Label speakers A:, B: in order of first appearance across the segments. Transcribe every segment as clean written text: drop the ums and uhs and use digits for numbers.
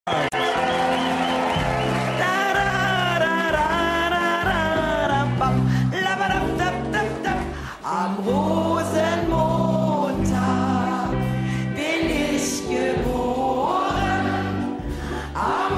A: Am Rosenmontag bin ich geboren, am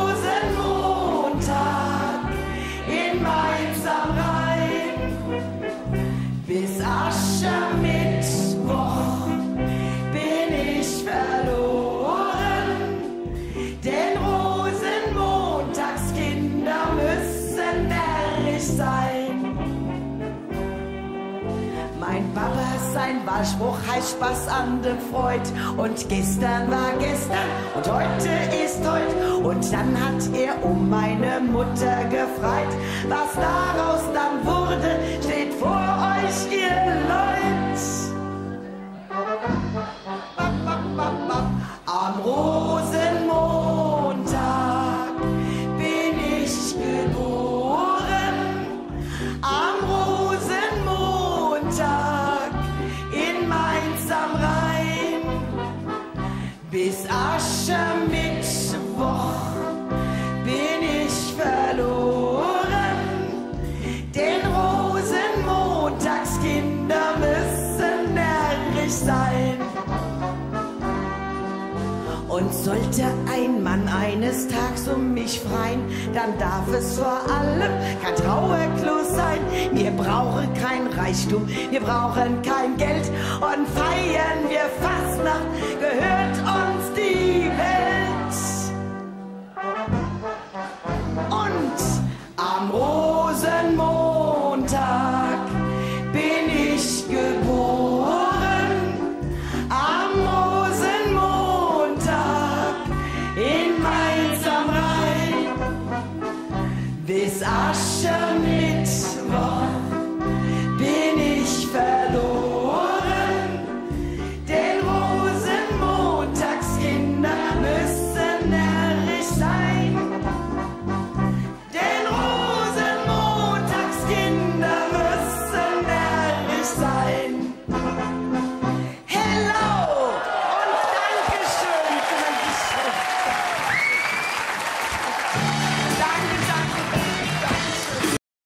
A: Rosenmontag in Mainz am Rhein. Bis Aschermittwoch bin ich verloren, denn Rosenmontagskinder müssen närrisch sein. Mein Papa, sein Wahlspruch heißt Spaß an der Freud. Und gestern war gestern und heute ist heut. Und dann hat er um meine Mutter gefreit. Was daraus dann wurde, steht vor euch, ihr Leut. Am Rosenmontag bin ich geboren, am Rosenmontag in Mainz am Rhein. Bis Aschermittwoch bin ich verloren, denn Rosenmontagskinder müssen närrisch sein. Und sollte ein Mann eines Tags um mich freien, dann darf es vor allem kein Trauerklos sein. Wir brauchen kein Reichtum, wir brauchen kein Geld und feiern wir Fastnacht, gehört uns